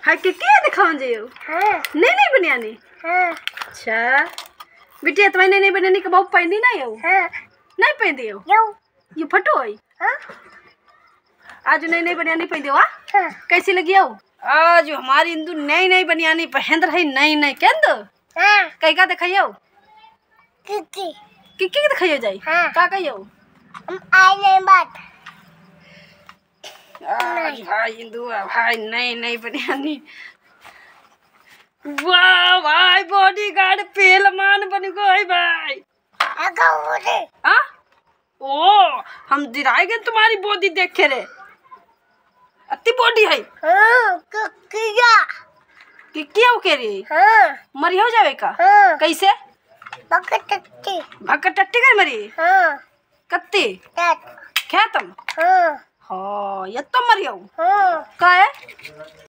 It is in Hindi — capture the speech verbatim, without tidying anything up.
हाय के के दिखाऊं जे हां नहीं नहीं बनियानी हां अच्छा बिटिया तुम्हें नहीं नहीं बनियानी के बहुत पहनी ना यो हां नहीं पहन दियो यो ये फटो है हां आज नहीं नहीं बनियानी पहन दियो हां हां कैसी लगी हो आज हमारी इंदु नई नई बनियानी पहन रही नई नई केंद हां कई का दिखाइयो किकी किकी दिखाइयो जाई हां का कहियो हम आई नहीं बात आज भाई इंदु भाई नई नई बनियानी वाह भाई बॉडीगार्ड पहलवान बन गई भाई आगा बोले हाँ ओ हम दिराए गए तुम्हारी बॉडी देख के रे अति बॉडी है हां किया कि क्या हो के रे हां मरी हो जावे का हां कैसे बकटट्टी भक्का टट्टी कर मरी हां कत्ती तात खेतम हां हाँ ये तो मरी हो हां का है